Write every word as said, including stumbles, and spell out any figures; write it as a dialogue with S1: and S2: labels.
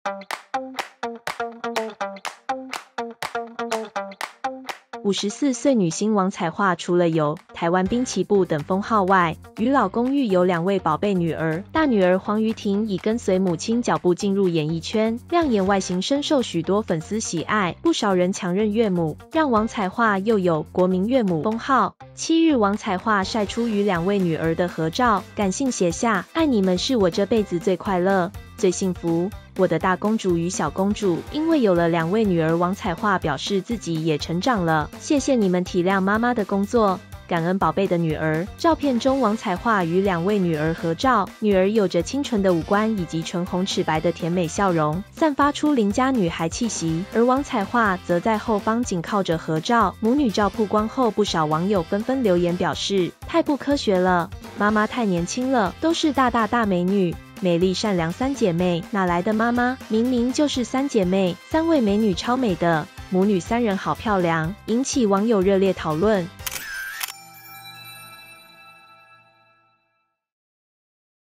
S1: 五十四岁女星王彩樺，除了有台湾滨崎步等封号外，与老公育有两位宝贝女儿。大女儿黄瑜婷已跟随母亲脚步进入演艺圈，亮眼外形深受许多粉丝喜爱，不少人强认岳母，让王彩樺又有国民岳母封号。七日，王彩樺晒出与两位女儿的合照，感性写下：“爱你们是我这辈子最快乐、最幸福。”我的大公主与小公主，因为有了两位女儿，王彩樺表示自己也成长了。谢谢你们体谅妈妈的工作，感恩宝贝的女儿。照片中，王彩樺与两位女儿合照，女儿有着清纯的五官以及唇红齿白的甜美笑容，散发出邻家女孩气息。而王彩樺则在后方紧靠着合照。母女照曝光后，不少网友纷纷留言表示：太不科学了，妈妈太年轻了，都是大大大美女。美丽善良三姐妹，哪来的妈妈？明明就是三姐妹，三位美女超美的，母女三人好漂亮，引起网友热烈讨论。